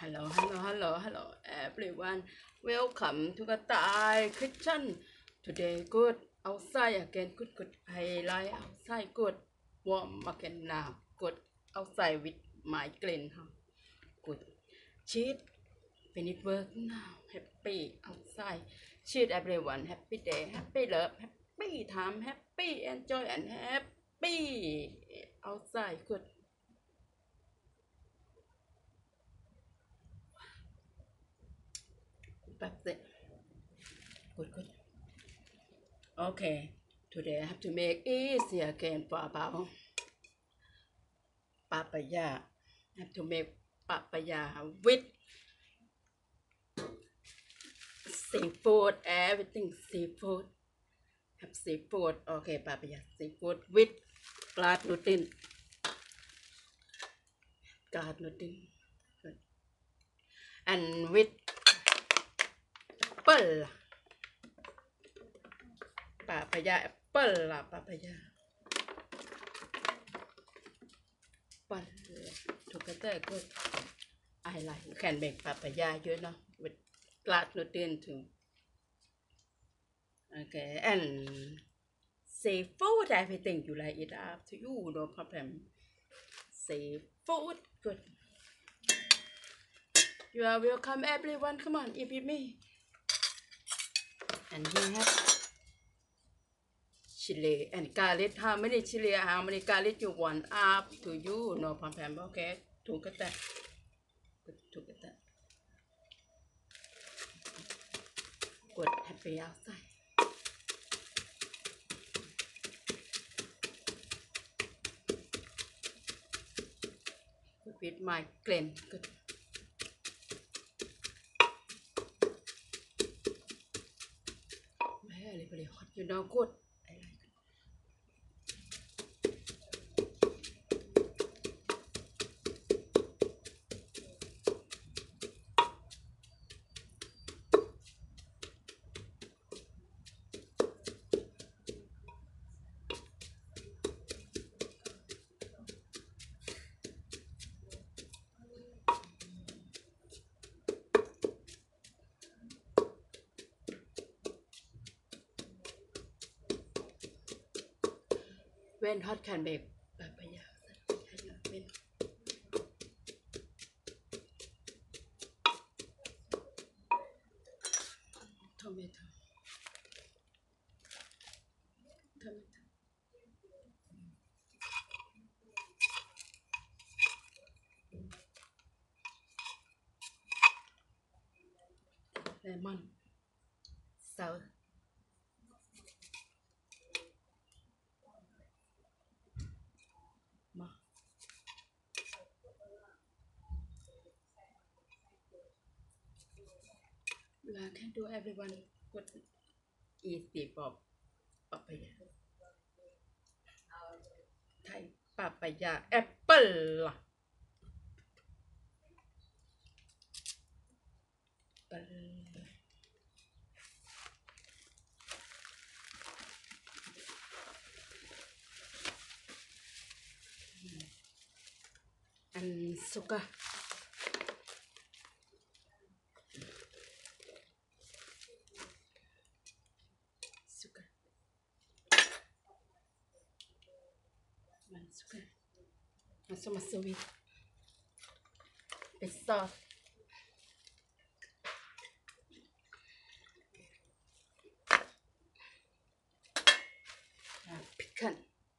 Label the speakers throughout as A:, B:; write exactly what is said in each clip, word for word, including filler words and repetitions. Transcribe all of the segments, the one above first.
A: Hello, hello, hello, hello, everyone. Welcome to the Thai kitchen. Today, good outside again. Good, good. I like outside. Good. Warm again now. Good outside with my clean. Good. Cheat. Finish work now. Happy outside. Cheat everyone. Happy day. Happy love. Happy time. Happy enjoy and happy outside. Good. That's it. Good, good. Okay, today I have to make easy again for about papaya. I have to make papaya with seafood, everything seafood. Have seafood, okay, papaya seafood with glad noodle, glad noodle, good. And with apple, papaya apple lah, papaya apple together good. I like you can make papaya, you know, with glad noodle too. Okay, and seafood, everything you like it up to you, no problem. Seafood, good. You are welcome, everyone. Come on, eat with me. And we have chili and garlic. How many chili? How many garlic you want? Up to you, no problem. Okay, together. Good, together. Good, happy outside. Good with my clean. Good. Very, very hot. You know, good. I like it. When hot can make papaya. When tomato. Tomato. Lemon. Sour. Ma. I can do everyone good easy for papaya. Thai papaya apple. Apple. And sugar. Sugar. And sugar. And some sweet. It's soft. Uh, pickle.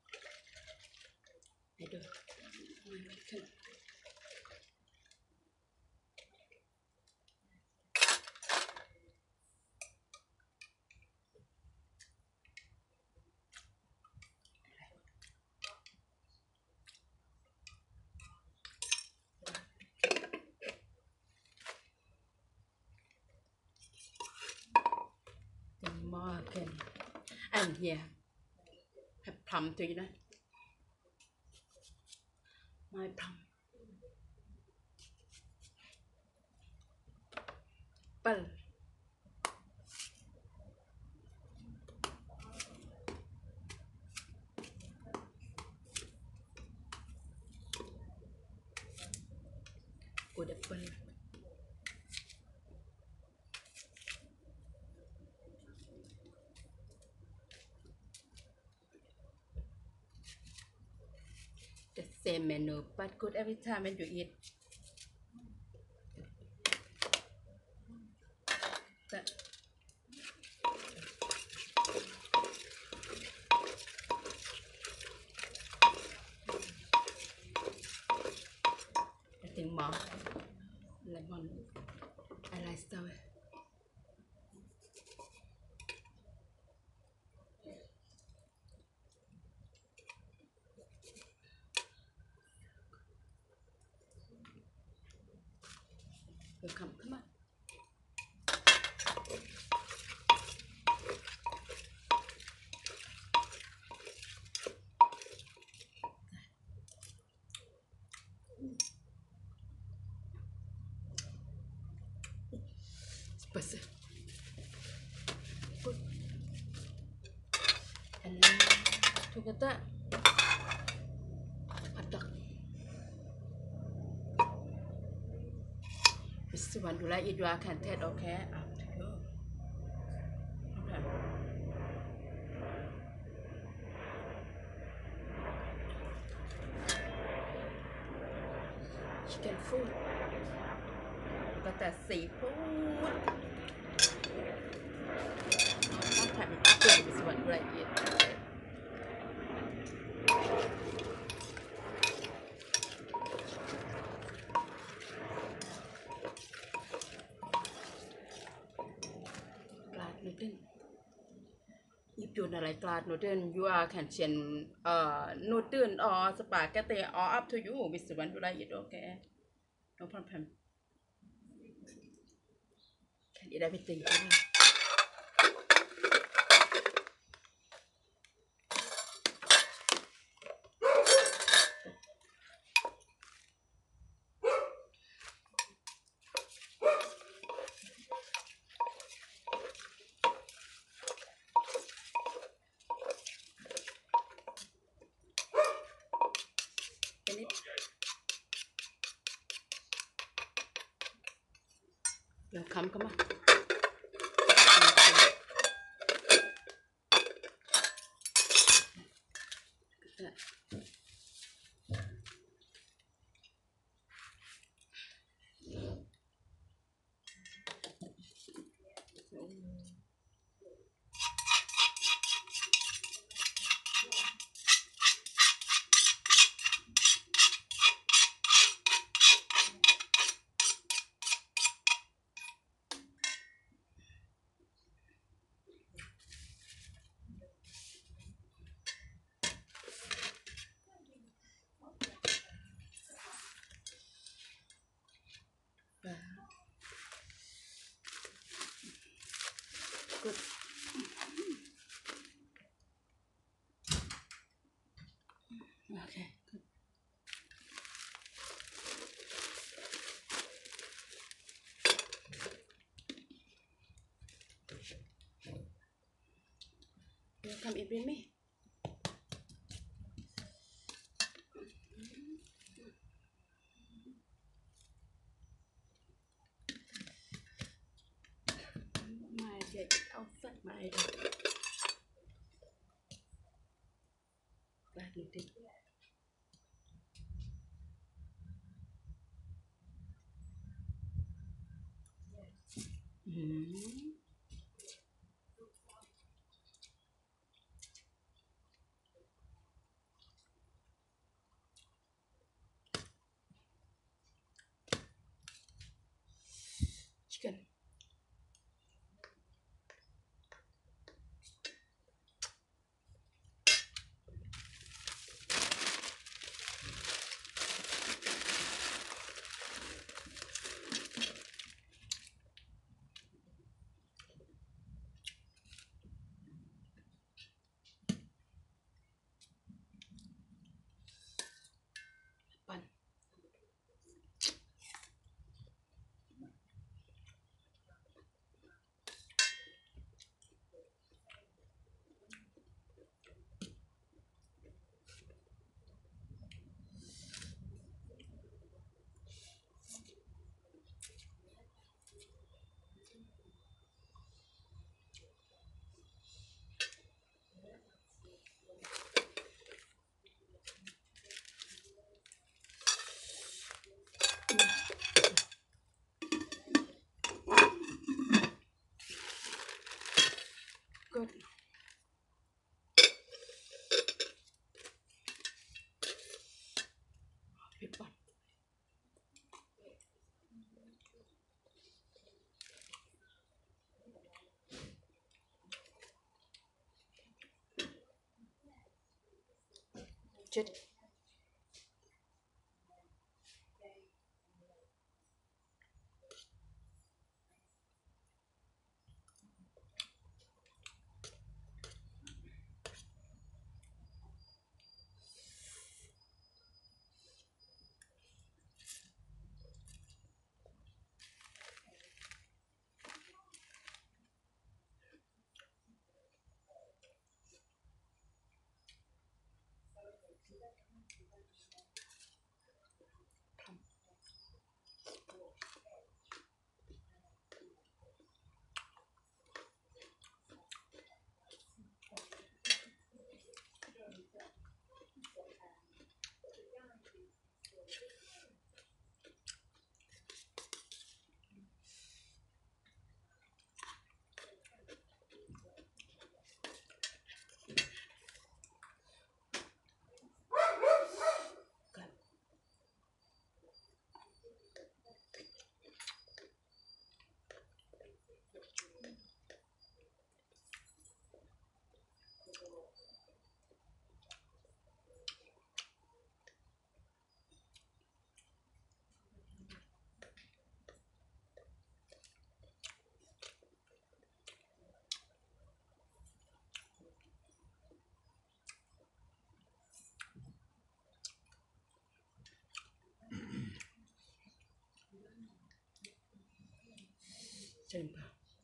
A: I do. My pickle. The market. And here, have plum to you know. My plum. Apple. Good apple. same menu but good every time when you eat. That I think more lemon. I like sour. Welcome, come on. Spicy. Good. And together, hot dog. This one you like it, you can taste okay. Up to you. Okay. Chicken food. You got that seafood. Sometimes it's good. This one you like it. Okay. กลาดนูเดิลอีฟจูนอะไรกลาดนูเดิล you are can change เอ่อนูเดิล or spaghetti or up to you with the one you like it okay no problem can eat everything welcome come on good okay good you come eat with me my day outside my glad you did mm-hmm. Chicken เผ็ดปะเจ็ด Jumpa.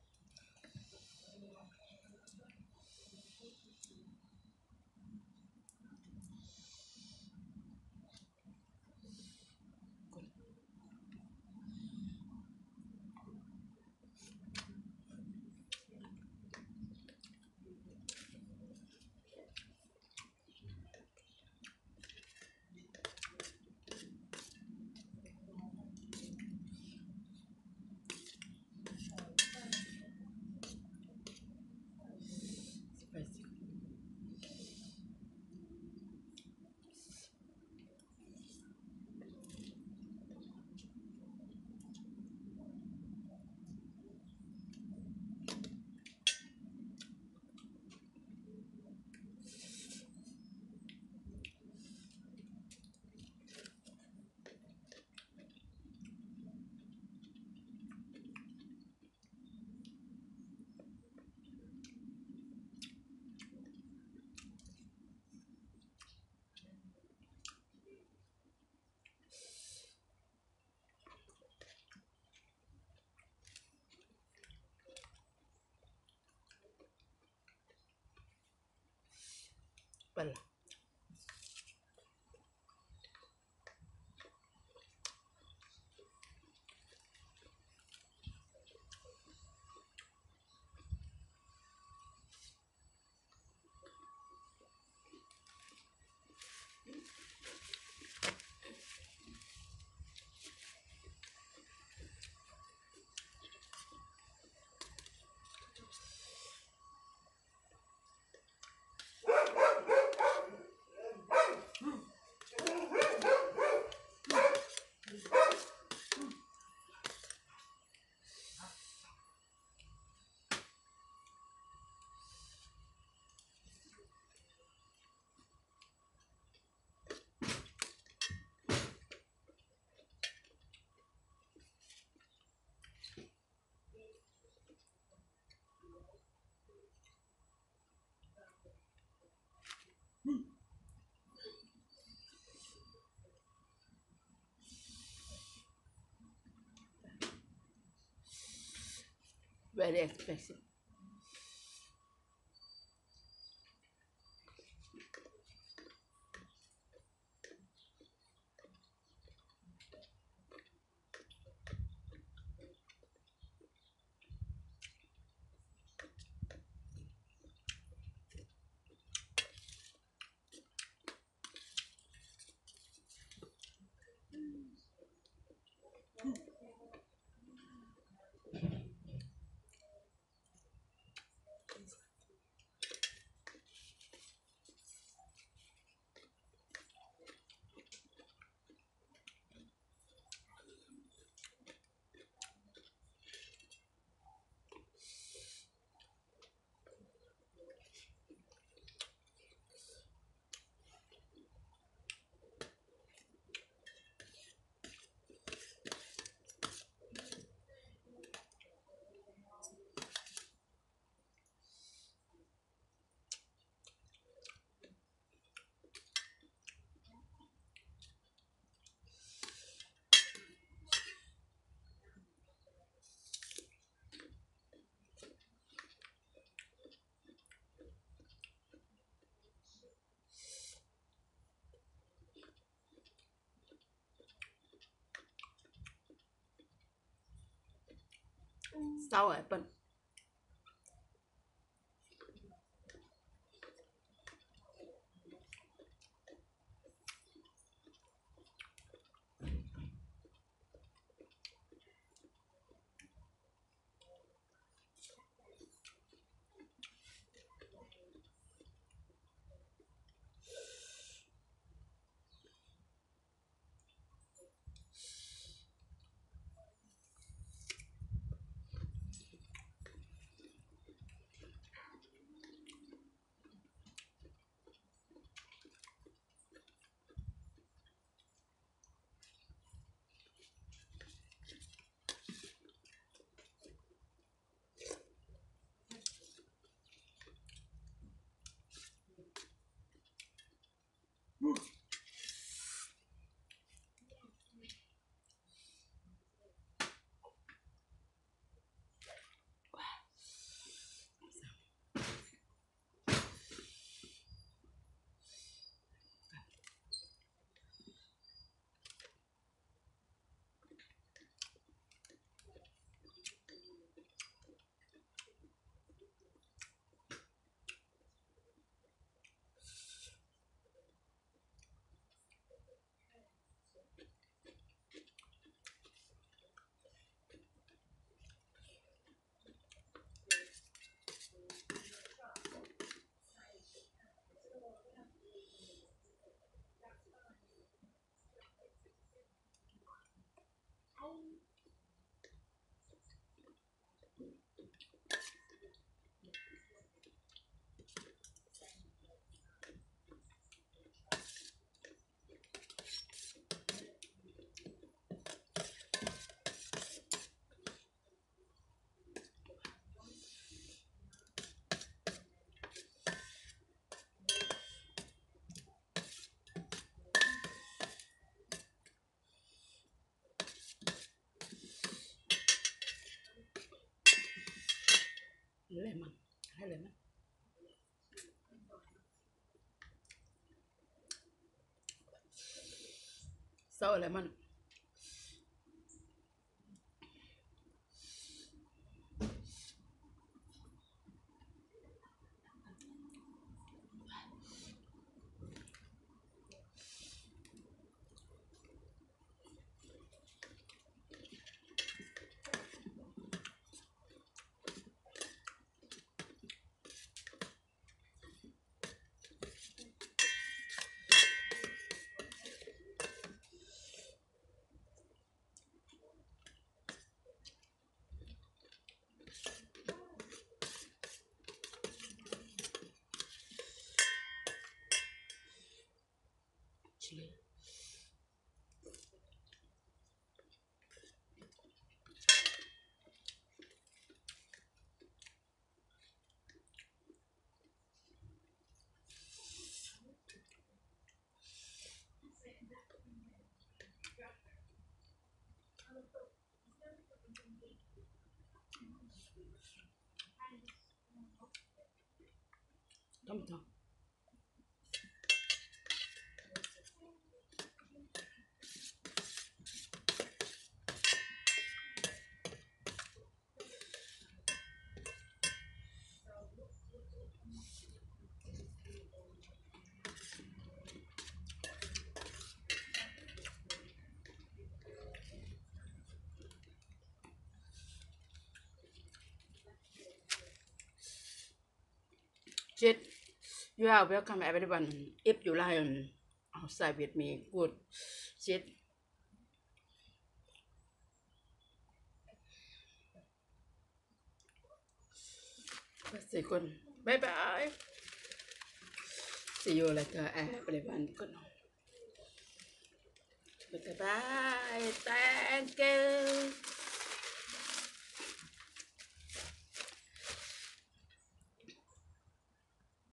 A: Spicy. Well. Very expensive. sour apple. Lemon, hay lemon. Sour lemon. Chili. Tomato. Jet, you are welcome everyone. If you like um, outside with me, good. Jet. See you. Bye bye. See you later, everyone. Good. Bye bye. Thank you.